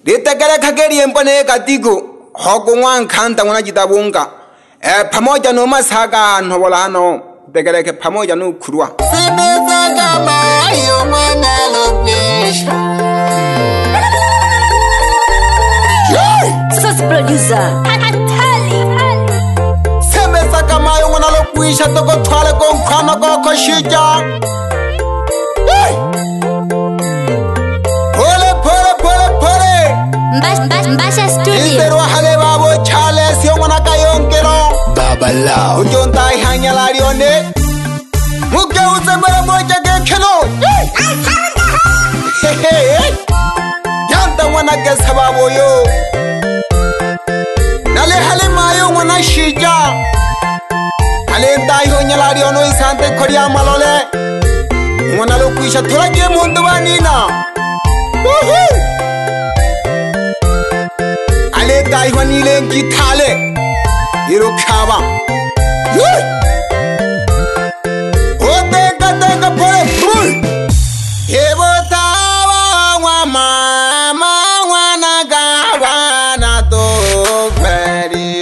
litegele kageli mpone katiku hoku wankanta wana jitabunga pamoja no masaga nhobola hano tegeleke pamoja no kurwa Simeza kama yo mwana lopisha Sus producer Simeza kama yo mwana lopisha toko twale konkwano koko shija Mbasha studio Indero hale babo chale siyo mwana kayonkero Baba Lao Ujonta ihanya larione Muke uzembele moja gekeno Yanta mwana kesa babo yo Nale hale mayo mwana shija Hale nta ihonya lariono isante korea malole Mwana lokuisha tolaje mundu wanina Ale ta ihwani lengi tale Iro kaba Oteka pole Hebo tawa wa mama wana gawa na to feri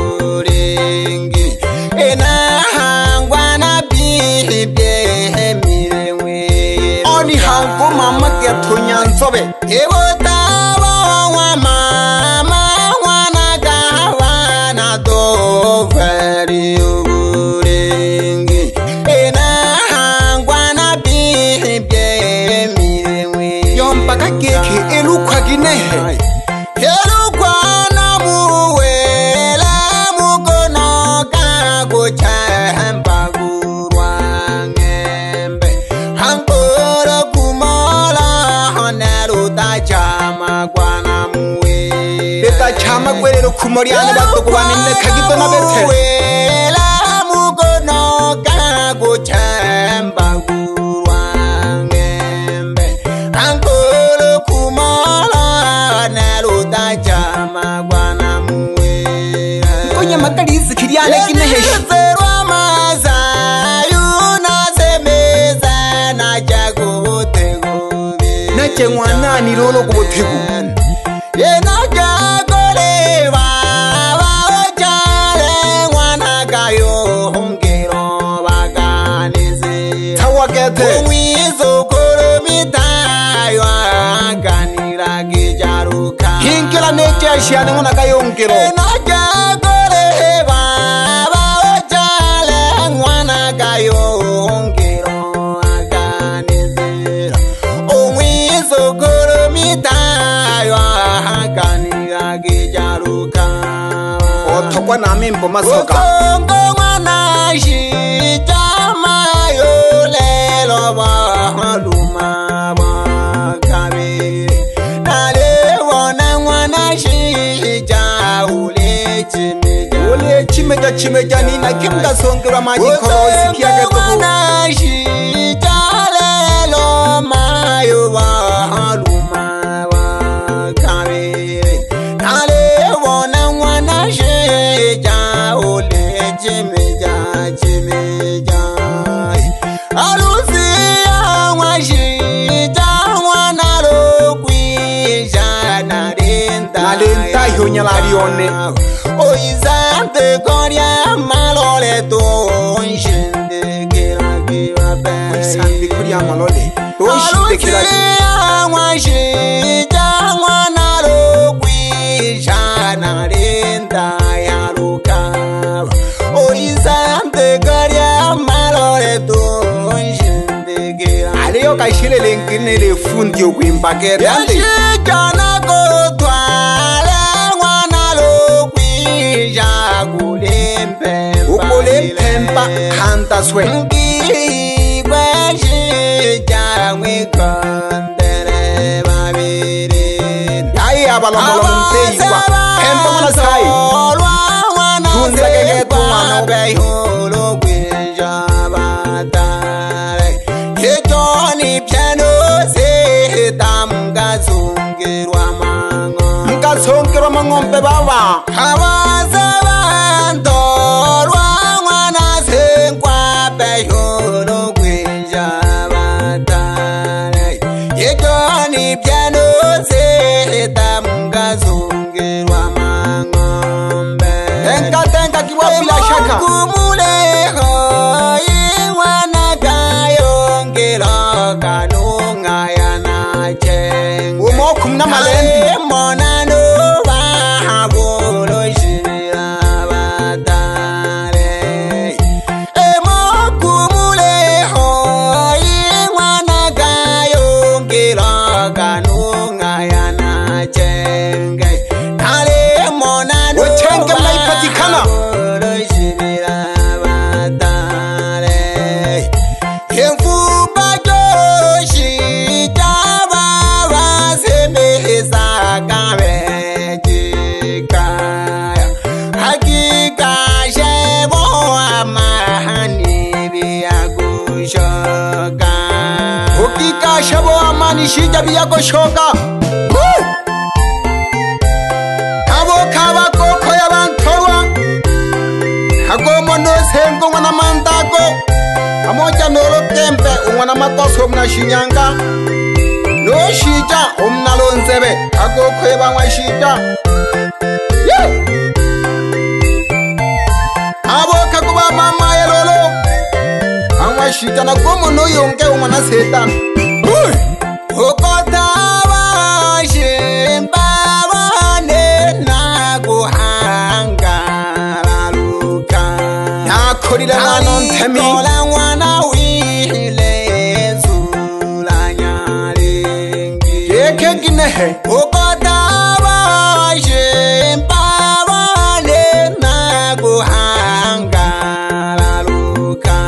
uburingi Ena hangwa na bibye mirewe Oni hangu mama ketunya nsobe Hebo tawa wa mama wana gawa na to feri uburingi Ena hangwa na bibye mirewe Yompaka keke elukwa ginehe Elukwa na muwela mukono kago chamba gurwa ngembe Hankoro kumola honeru ta chama kwana muwe Beta chama kwerero kumoriane bato kuwanine kagito na bete Muwela mukono kago chamba gurwa ngembe Hankoro kumola honeru ta chama kwana muwe Konya makalizi kiriane kineheshi Zerwa mazayu na semeza na jago tegobe Nache mwana ni lolo kubotegu Yena jago le baba ochale mwana kayo hongero baganize Tawakete Umwizo koro mitayo aganira gijaruka Hinkila neche ashiane mwana kayo hongero Yena jago le baba ochale mwana kayo hongero aganize Umwizo koro mitayo aganira gijaruka Otokwa na mimbo masoka Okongo mwana shijama yo lelo bahaluma bakabiri Nale wana mwana shija ule chimeja nina kimda songera majikoro sikia geto mwana shija lelo mayo bahaluma bakabiri Nale wana mwana shija ule chimeja Alusia mwashija mwana lokwisha Nalenta ihonya larione Oizante koria malole Tonshinde kira kiwa pe Oizante koria malole Tonshinde kira Alusia mwashija mwana lokwisha Nalenta yaruka Oizante koria malole Tonshinde kira Aleo kaishile lengine le fundi yokuimbakere Yashijana kotwale mwana lokwisha kulempempa Ukulempempa hanta swe Mkigwe shija mwikondere babiri Yai abalomolo mteiwa Hempa mwana sai Tunza kegetu mwana ubehulu kwisha batare Hechoni piano seta mkazungirwa mango Mkazungirwa mangombe baba Hawaza bandorwa mwana senkwa behulu kwisha batare Hechoni piano seta mkazungirwa malendi mona no ba bolo shira batale e mo kumule ho imwana gayo ngilo kanunga yana chenge ale mona no Uchenge mnaipatikana. bolo shira batale Yemfuba joshi jaba wasemeza kabejikaya Hakika shebo amahani biyagushoka Ukika shabo amani shija biyako shoka Abo kaba koko ya bantorwa Hagomo no sengo mwana mantako Amoja nolo kempe umwana makoso mna shinyanga No shija umna lonzebe Agoko eba mwa shija Abo kakuba mama elolo Amwa shija na gomo no yonge umwana setan Ukotaba shimbaba nena guhangara luka Nakorira nano ntemi Alikola mwana wihile zula nyaringi Yeke ginehe Ukotaba shimbaba nena guhangara luka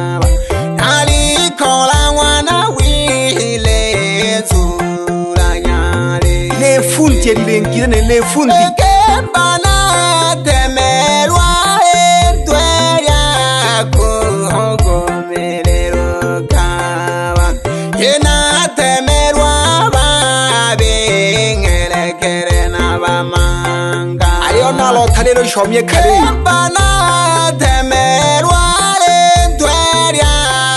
Alikola mwana wihile zula nyaringi Le funti elilengire ne le funti Ekembana temerwa entweria kuhogomerero kawa Yena temerwa babingerekere n'abamanga Ayo nalo talelo shomye kare Ekembana temerwa entweria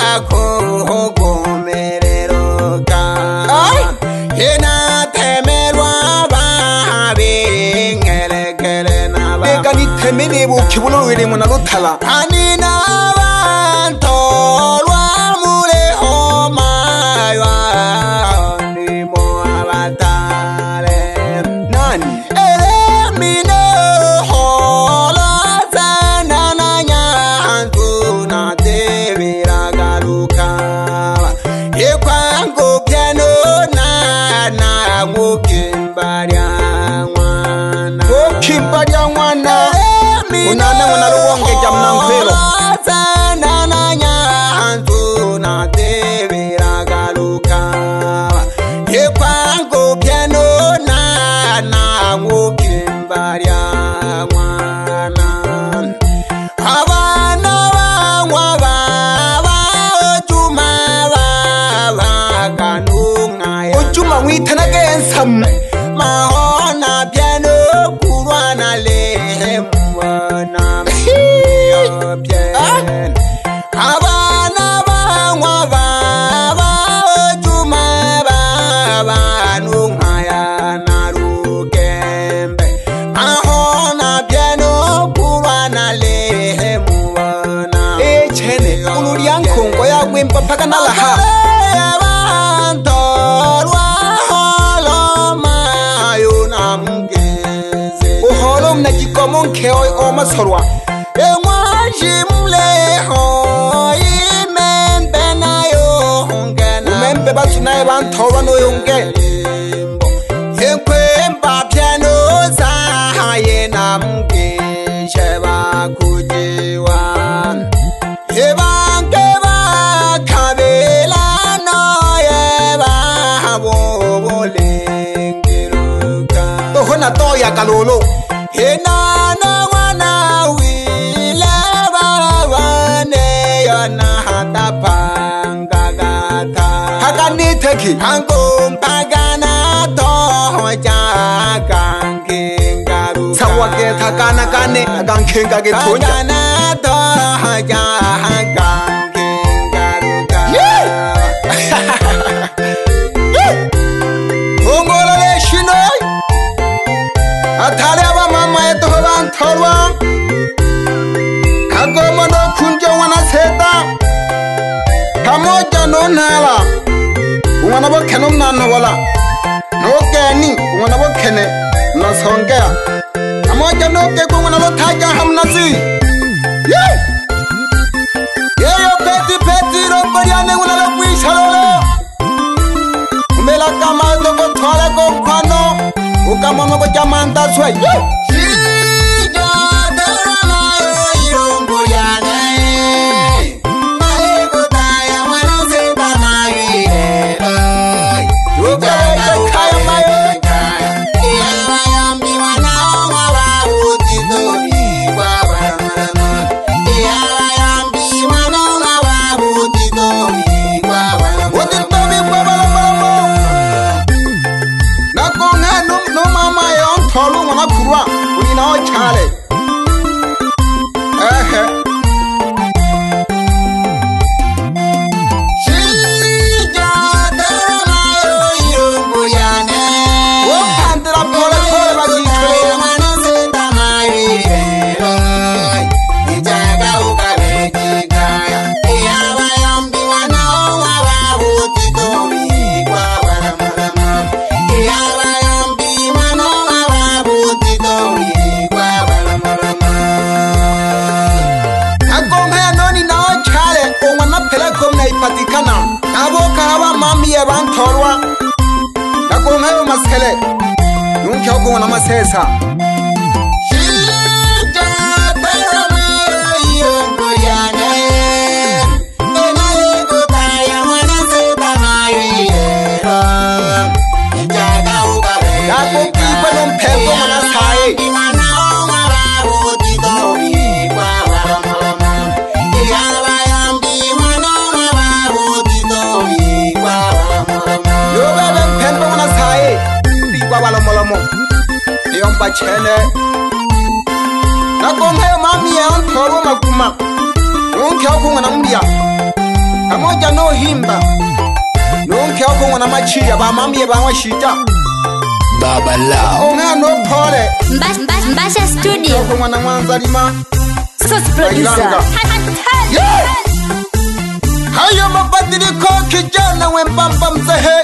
kuhogomerero kawa Yena temerwa babingerekere n'abamanga Ega ni temene bu kibulo wele mwana lutala Anina bantolwa mule homaywa Nimo abatale Nani Elemine holo zanana nyantu na tevira galuka Yekwangu piano na mukimbarya mwana Kimba ya mwana Unane mwana luwonge jamna mkwelo Zanana nyantu na tevira galuka Yekwangu piano na mukimbarya mwana Abana bangwa baba ojuma baba kanunga ya Ujuma mwitana gensam Mahona piano kurwana lehemwana myo piano Abana bangwa baba ojuma baba nungaya narukembe Mahona piano kurwana lehemwana Echene Unuri yankongo ya wimpa paka nalaha Uholo mna jikomo nkeo oma sorwa Umembe batunaye bantorwa no yonge Tohona toya kalolo Henana wana wile bawane yana hata pangagata Hakani teki Angum pagana toja kankingaru Sawake takana kane agankenga ge tonja Pagana toja kankingaru Ongolo le shinoi Atale aba mama eto bantorwa Kagomo no kunje wana seta Kamoja no nala Umwana bo kenom nano wala No Ogeni wana bokene nasongea amoja noke kwa wana lotaja hamnazi yeyo peti romboriane wana lokwisha lolo umela kama doko twala ko kwano ukamono ko jamanta swai Maskele nunke huko na masesa chene nakonga mami ya ntoro makuma nunke huko na mbia amoja no himba nunke huko na machia ba mami ba washita baba lao onga no pole Mbasha Studio huko na Mwanza lima Sauce Producer hayo mabadiliko kijana wembamba mzehe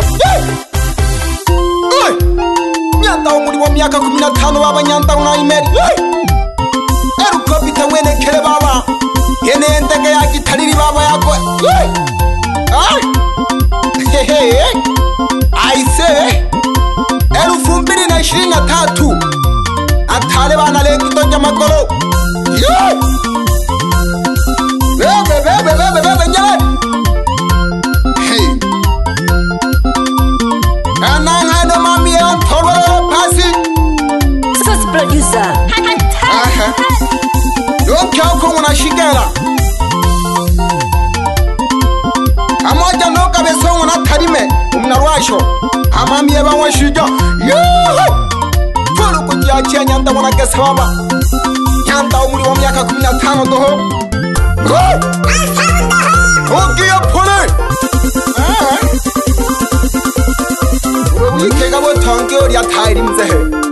nyanda umuri wa miaka 15 baba nyanda unaimeri eruko bitawene kere baba yene ndege ya gitariri baba yako aise 2023 atale bana lengi tonja makolo bebe nyale ananga mami ya ntoro pasi Sauce Producer yoke uko unashigera amoja noka besongo na tarime umnarwasho amami ya bawashija fulu kujiachia nyanda mwana kesa baba nyanda umuri wa miaka 15 doho okia pole wikega bo tongyo ya tairi mzehe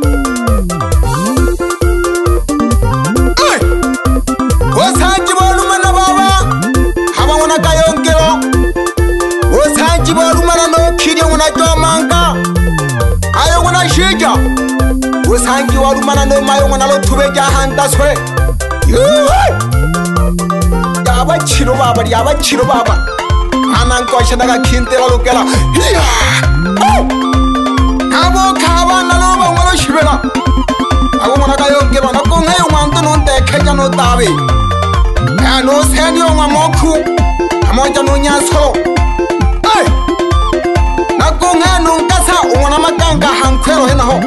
osanji boluma na baba haba wana kayongero osanji boluma na no kiryo wana jomanga ayo wana shija osanji boluma na no mayo wana lo tubeja handa swe yabachiro baba anankosha daga kintela lukela abo kabana loba ngolo shibela abo mona kayongero nako ngayo mwanto nonte keja no tabe ano senyo ngamoku amoja no nyaso nako ngano ngasa umona makanga hankwero henaho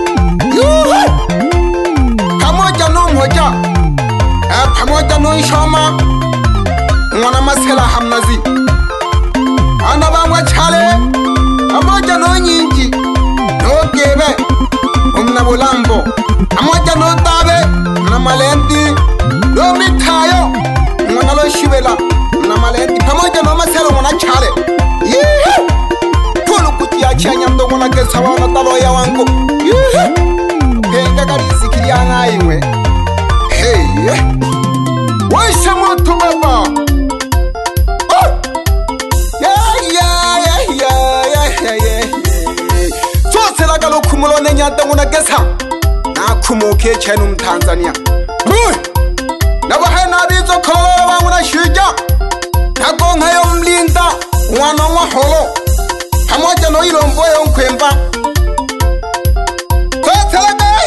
kamoja no moja pamoja no ishoma mwana masela hamnazi ana bangwa chale amoja no nyingi no gebe umna bulambo amoja no tabe na malenti do mitayo mwana lo shibela na malenti pamoja no masela mwana chale pulu kujiachia nyando mwana kesa wana talo ya wangu penga karisi kiliana iwe waisha moto baba sose nyata ngona kesa na kumuke chenu Tanzania na bahena bizo kholo ba ngona shija na konga yo mlinda mwana wa holo pamoja no ilombo yo nkwemba kwetela gai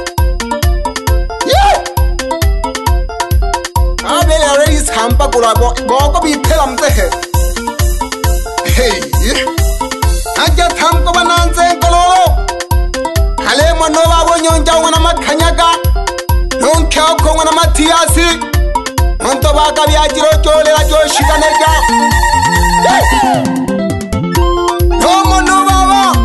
abele reis hampa kula boko bithela mtehe hey aja thamko bananze kololo hale mano babo nyonja ngona makhanyaga nonkhya ko ngona mathiasi nonto baka byajiro cholela joshikaneka no mano baba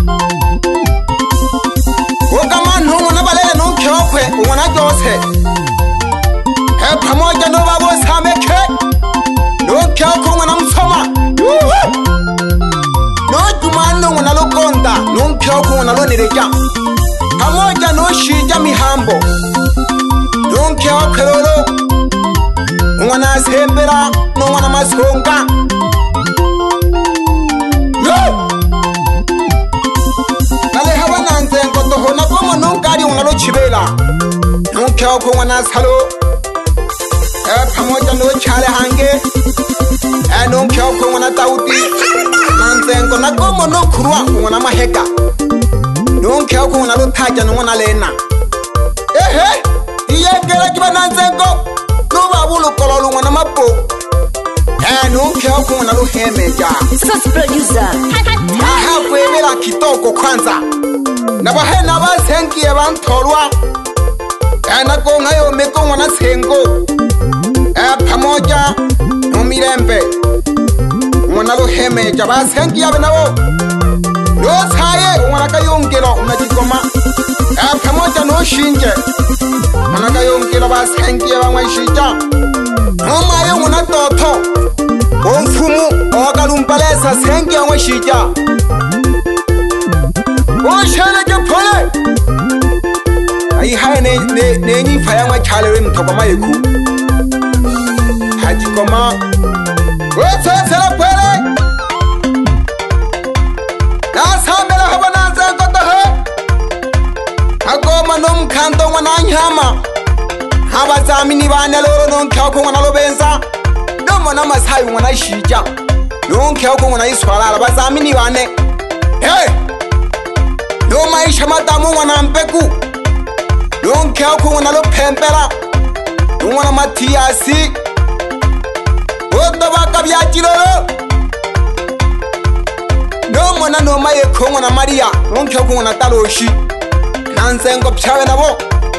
okamano ngona balele nonkhya khwe ngona jose he pamoja no babo sameke nonkhya ko ngona msoma no jumano ngona lokonda nonkhya ko ngona lonereja pamoja no shija mihambo nonkhya khololo ngwana sembera no ngwana masonga yo ale hawana nzengo to hona komo nonkari ngalo chibela nonkhya ko ngwana salo pamoja no chale hange nonkhya ko ngwana tauti nanzengo na komo no khurwa ngwana maheka nonkhya ko ngwana lothaja ngwana lena ehe iyengela kibana nzengo no babulo kololo ngwana mapo nonkhya ko ngwana lohemeja Sauce producer. aha kwebela kitoko kwanza na bahena basengiye bantolwa na konga yo meko ngwana sengo pamoja no mirembe ngwana lohemeja basengiye benabo yo tsaye ngwana kayongelo unajikoma pamoja no shinje ngwana kayongelo basengiye bamwishija mama yo ngwana toto omfumu okalumpalesa sengiye bamwishija oshele ke phole ai hae ne ni faya ngwa chale mthokoma yeku hajikoma otsetsela phole nasambela habana nzengo tohe akoma nomkhando ngwana nyama abazamini bana lolo nonkhya ko ngwana lobenza nomona masayi ngwana shija nonkhya ko ngwana iswalala bazamini bane hey no maisha matamu ngwana mpeku nonkhya ko ngwana lophempela ngwana mathiasi odabaka byakilolo no mwana no maye ko ngwana maria nonkhya ko ngwana taloshi nanzengo pchawe nabo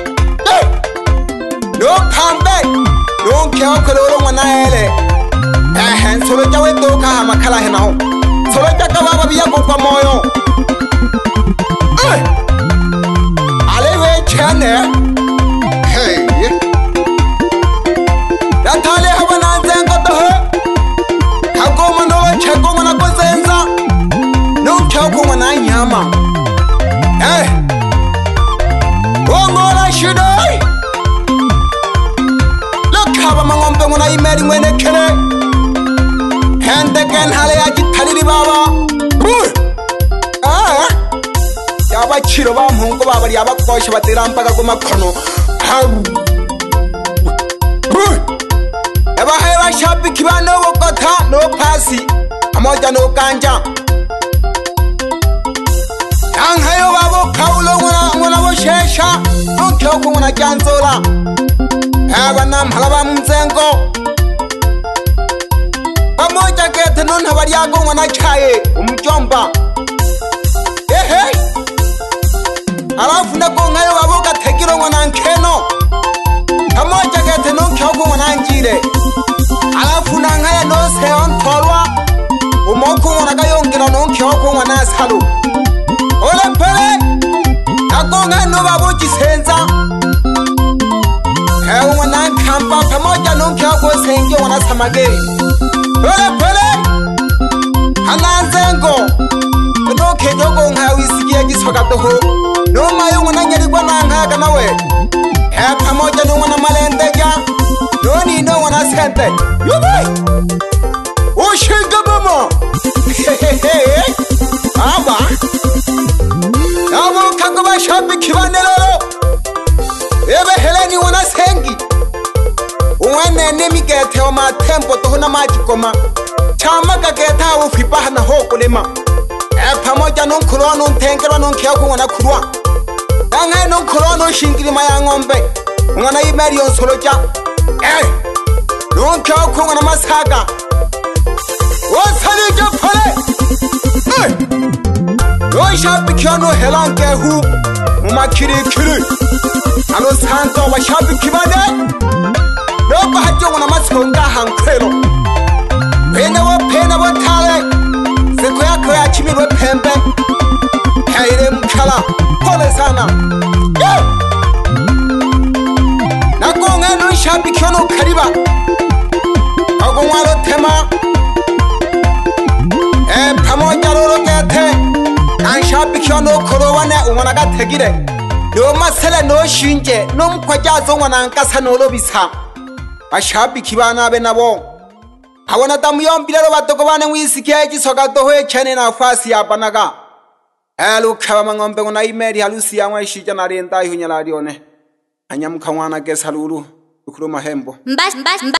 no pambe nonkhya ko lolo ngwana ele nsolo jawe toka hamakhala henaho solo jaka baba biya kwa moyo alewe chane hey datale habana nzengo toho hakoma no cheko ngona kozenza nonkhya ko ngwana nyama ongola shidoi lokhaba mangombe ngona imeli mwene khele hende ken hale ya jithaliri baba abachiro ba mhongo babali abakosha baterampaka ku makhono abahaye bashabiki bano bokotha no phasi amoja no kanja anghayo babo khawulo ngona boshesha nonkhya ko ngona kyanzola abana mhala ba mtsengo amoja kethe nona bali yako ngona chaye umjomba ehe alafu ndako ngayo babo kathekiro ngona nkheno amoja kethe nonkhya ko ngona njire alafu nangaya no seon tholwa umoko ngona kayongela nonkhya ko ngona salo ole pele akonga no babo chisenza ngona khampa pamoja nonkhya ko sengi ngona samageri ole pele hananzengo no kejoko ngayo isikie kisoka toho no mayo ngona nyeri kwa nanga kana we pamoja no ngona malendeja no ni no ngona sente yubai oshinga mama aba abo kango bashabiki banelolo ebe heleni wona sengi umwana nemigete wa matempo to na majikoma chama kageta ufipa na ho kulema pamoja nonkulo nontengerwa nonkiya ku ngona kurwa danga nonkulo no shingirima ya ngombe ngona imeri yonsoloja nonkiya ku ngona masaga wasali japale no shabiki no helanke hu mumakiri kiri alo santo wa shabiki bane no bahajo ngona masonga hankwelo pena wo tale seko ya chimirwe pembe kaire mkhala pole sana nakonga no shabiki no kariba agomwalo tema pamoja lolo gete anshabiki no korowane umwana gategire no masele no shinje no mkwajazo ngwana nkasa no lobisa bashabiki bana be nabo abona damu yombi lero batoko bane mwisikiye gisoga dohoye cyane na fasi yabanaga elukaba mangombe ngona imeri halusi yamwe shija na renda ihunya la rione anyamka mwana gesalulu ukuru mahembo